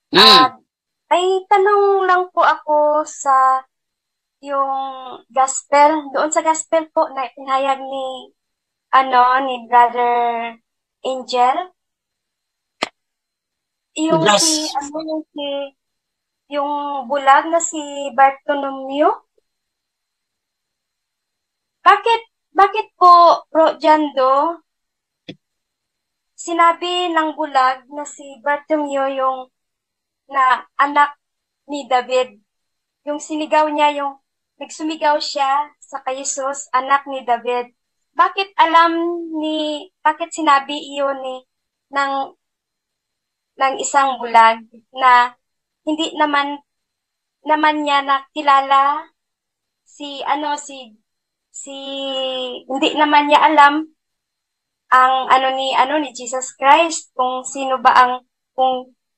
Mm. May tanong lang po ako sa yung gospel. Doon sa gospel po na inihayag ni Brother Angel. Yung si, Gas. ano, yung bulag na si Bartolomeo. Bakit, bakit po, Bro Jando, sinabi ng bulag na si Bartolomeo yung na anak ni David? Yung sinigaw niya, yung nagsumigaw siya sa kay Jesus, anak ni David. Bakit sinabi iyon ng, ng isang bulag na hindi naman niya nakilala si, hindi naman niya alam ang ni Jesus Christ, kung sino ba ang, kung,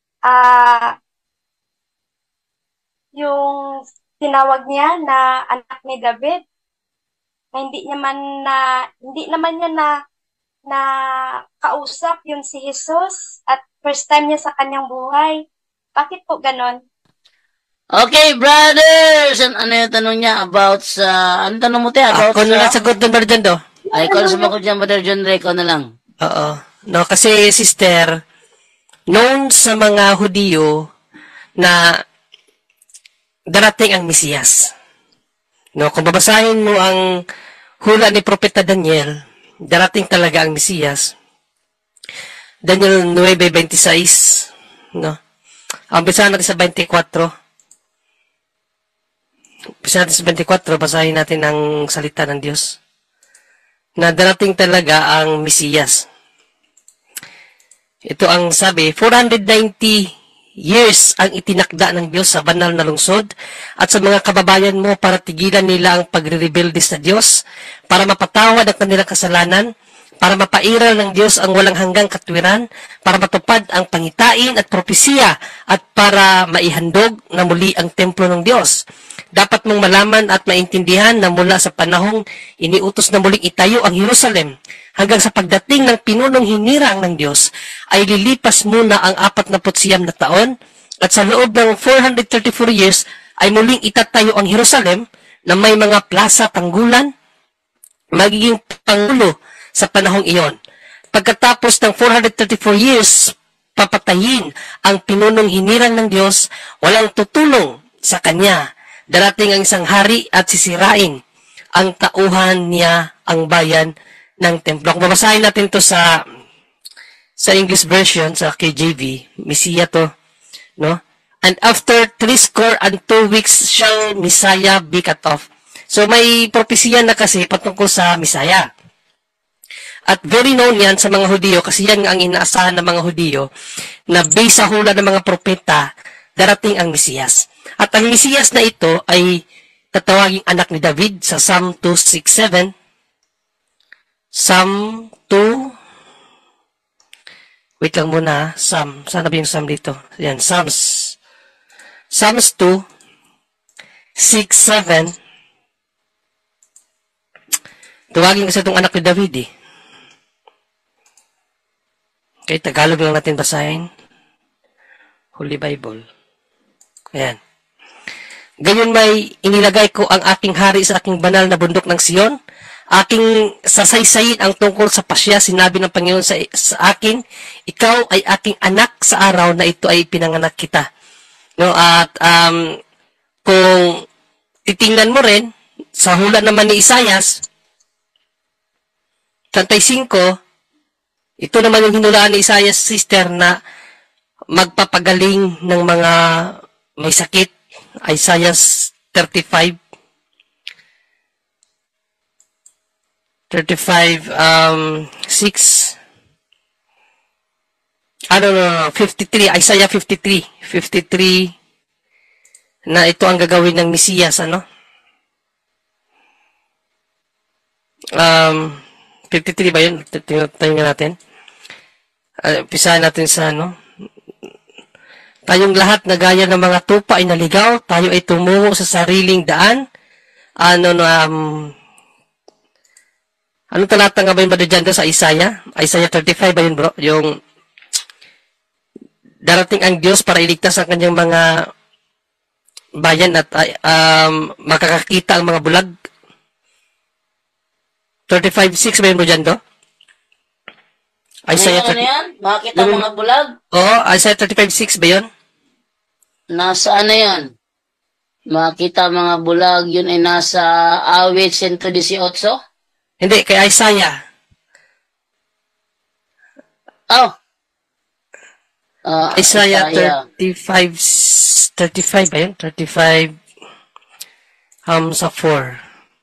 yung tinawag niya na anak ni David, na hindi naman niya na kausap yun si Jesus at first time niya sa kanyang buhay. Bakit po ganon? Okay, brothers! Ano yung tanong niya about sa... Ano tanong mo, te? About Ako na lang sa... sagot ng Brother John do. Ay, ikaw na sumagot dyan, Brother John Ray. Ikaw na lang. Oo. No, kasi sister, known sa mga Hudiyo na darating ang Mesiyas. No, kung babasahin mo ang hula ni Propeta Daniel, darating talaga ang Mesiyas. Daniel 9:26, no. Umpisa natin sa 24. Umpisa natin sa 24, basahin natin ang salita ng Diyos. Na darating talaga ang Mesiyas. Ito ang sabi, 490 years ang itinakda ng Diyos sa banal na lungsod at sa mga kababayan mo para tigilan nila ang pagre-rebelde sa Diyos, para mapatawad ang kanilang kasalanan, para mapairal ng Diyos ang walang hanggang katwiran, para matupad ang pangitain at propesiya, at para maihandog na muli ang templo ng Diyos. Dapat mong malaman at maintindihan na mula sa panahong iniutos na muling itayo ang Jerusalem hanggang sa pagdating ng pinunong hinirang ng Diyos ay lilipas muna ang 49 na taon, at sa loob ng 434 years ay muling itatayo ang Jerusalem na may mga plaza tanggulan, magiging pangulo sa panahong iyon. Pagkatapos ng 434 years, papatayin ang pinunong hinirang ng Diyos, walang tutulong sa Kanya. Darating ang isang hari at sisirain ang tauhan niya ang bayan ng templo. Kung babasahin natin to sa English version, sa KJV, Messiah to, no? And after 62 weeks shall Messiah be cut off. So may propesya na kasi patungkol sa Messiah. At very known yan sa mga Hudiyo kasi yan ang inaasahan ng mga Hudiyo na based sa hula ng mga propeta, darating ang Mesiyas. At ang Mesiyas na ito ay tatawaging anak ni David sa Psalm 267. Psalm 2, wait lang muna, Psalm, sana ba yung Psalm dito? Yan, Psalms 2, 6, 7. Tawagin kasi itong anak ni David eh. Okay, Tagalog lang natin basahin. Holy Bible. Ayan. Ganyan may inilagay ko ang aking hari sa aking banal na bundok ng Sion. Aking sasaysayin ang tungkol sa pasya. Sinabi ng Panginoon sa akin, ikaw ay aking anak sa araw na ito ay pinanganak kita. No, at kung titingnan mo rin, sa hula naman ni Isaias, 35, ito naman yung hinulaan ni Isaiah, sister, na magpapagaling ng mga may sakit. Isaiah 35, 6. No, 53. Isaiah 53. 53 na ito ang gagawin ng Mesiyas, ano? 53 ba yun? Tingnan natin. Pisahan natin sa tayong lahat na gaya ng mga tupa ay naligaw, tayo ay tumungo sa sariling daan. Anong talata nga ba yung dyan sa Isaiah? Isaiah 35 ba yun, bro? Yung darating ang Diyos para iligtas ang kanyang mga bayan at makakakita ang mga bulag. 35:6 ba yun mo dyan, do? Isaiah Ano yan? Makita mga bulag? Oo, Isaiah 35:6 ba yun? Nasa ano yan? Makita mga bulag, yun ay nasa awit 118? Hindi, kay Isaiah. Oh. Isaiah 35 ba yun? 35 sa 4.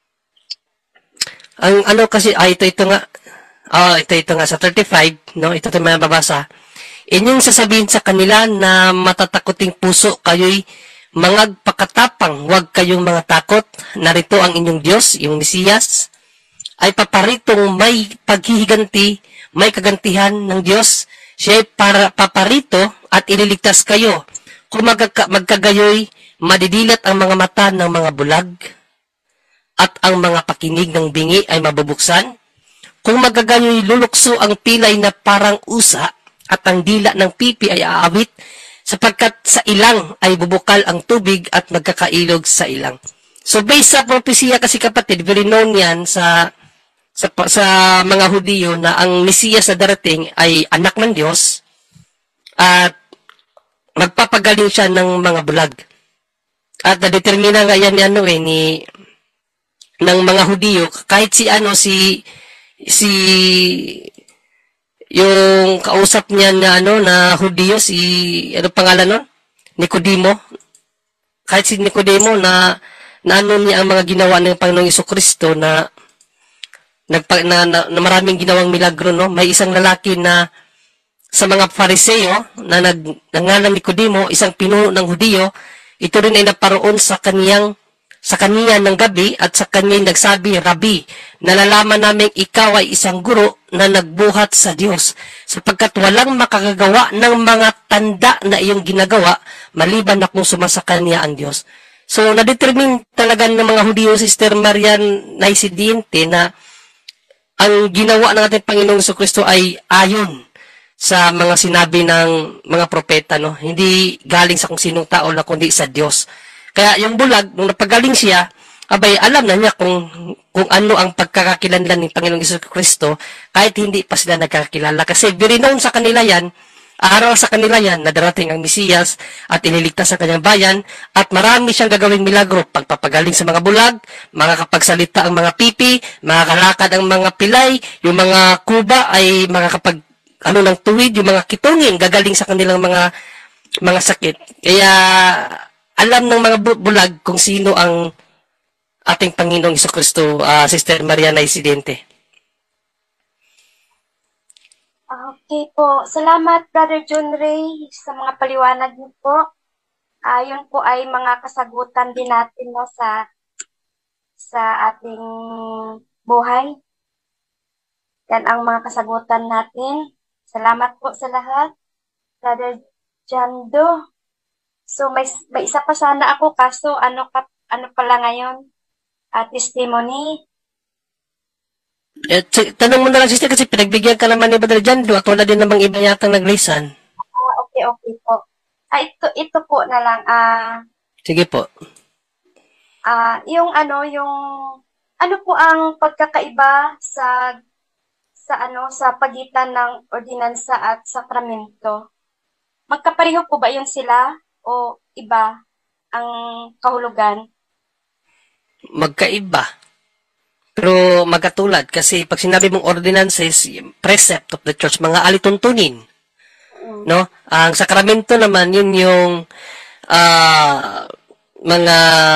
Ang ano kasi, ito nga. Ito nga sa 35, no? Ito may mababasa. Inyong sasabihin sa kanila na matatakoting puso, kayo'y mangagpakatapang, huwag kayong mga takot. Narito ang inyong Diyos, yung Mesiyas, ay paparitong may paghihiganti, may kagantihan ng Diyos. Siya ay paparito at ililigtas kayo. Kung magkagayoy, madidilat ang mga mata ng mga bulag at ang mga pakinig ng bingi ay mabubuksan. Kung magagayoy, lulukso ang pilay na parang usa at ang dila ng pipi ay aawit sapagkat sa ilang ay bubukal ang tubig at magkakailog sa ilang. So based sa propesya kasi kapatid, very known yan sa mga Hudiyo na ang Mesiyas na darating ay anak ng Diyos at magpapagaling siya ng mga bulag. At nadetermina nga yan ng mga Hudiyo kahit yung kausap niya na Hudiyo, ano pangalan nun? Nicodemo. Kahit si Nicodemo na niya ang mga ginawa ng Panginoong Jesucristo na maraming ginawang milagro, no? May isang lalaki na sa mga Fariseo na nangalan Nicodemo, isang pinuno ng Hudiyo, ito rin ay naparoon sa kaniya ng gabi at sa kanya nagsabi, Rabbi, nalalaman namin ikaw ay isang guro na nagbuhat sa Diyos, sapagkat walang makakagawa ng mga tanda na iyong ginagawa, maliban na kung sumasa kanya ang Diyos. So, nadetermine talaga ng mga Hudiyo, Sister Marian Naisidinte, na ang ginawa ng ating Panginoong Jesucristo ay ayon sa mga sinabi ng mga propeta, no? Hindi galing sa kung sinong tao na kundi sa Diyos. Kaya yung bulag, nung napagaling siya, abay, alam na niya kung ano ang pagkakakilanlan ng Panginoong Jesucristo kahit hindi pa sila nagkakilala. Kasi very known sa kanila yan, aral sa kanila yan na darating ang Mesiyas at ililigtas sa kanyang bayan at marami siyang gagawing milagro. Pagpapagaling sa mga bulag, makakapagsalita ang mga pipi, makakalakad ang mga pilay, yung mga kuba ay makakapag ng tuwid, yung mga kitungin, gagaling sa kanilang mga sakit. Kaya alam ng mga bulag kung sino ang ating Panginoong Jesucristo, Sister Maria Naisidente. Okay po. Salamat, Brother John Ray, sa mga paliwanag niyo po. Yun po ay mga kasagutan din natin, no, sa ating buhay. Yan ang mga kasagutan natin. Salamat po sa lahat. Brother Jando. So, may isa pa sana ako, kaso ano pala ngayon? Testimony. Tanong mo na lang, sister, kasi pinagbigyan ka naman ni Brother Jando at wala din namang iba yatang naglisan. Okay po. Ito po na lang. Sige po. Yung ano po ang pagkakaiba sa pagitan ng ordinansa at sakramento? Magkapareho po ba yun sila o iba ang kahulugan? Magkaiba. Pero magkatulad kasi pag sinabi mong ordinances, precept of the church, mga alituntunin. No? Ang sakramento naman, yun yung mga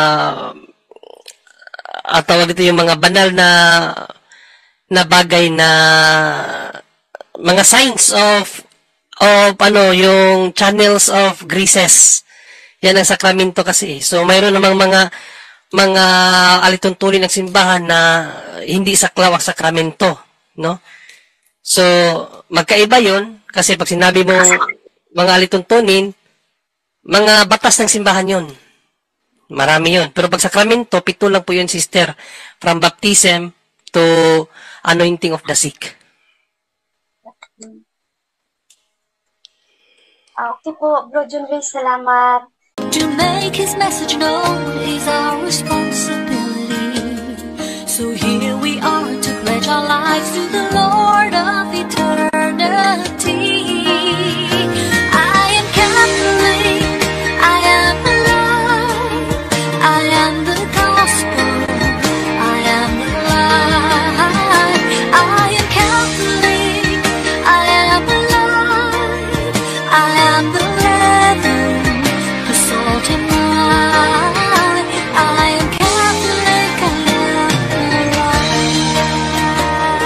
tawag dito yung mga banal na bagay na mga signs of yung channels of graces. Yan ang sakramento kasi. So mayroon namang mga alituntunin ng simbahan na hindi saklaw ang sakramento, no? So magkaiba 'yon kasi pag sinabi mo mga alituntunin, mga batas ng simbahan 'yon. Marami 'yon. Pero pag sakramento, 7 lang po 'yon, sister, from baptism to anointing of the sick. Okay po, Bro John Ray, salamat. To make his message known is our responsibility. So here we are to pledge our lives to the Lord of eternity. I am Catholic, I am alive, I am the gospel, I am the light. I am Catholic, I am alive, I am the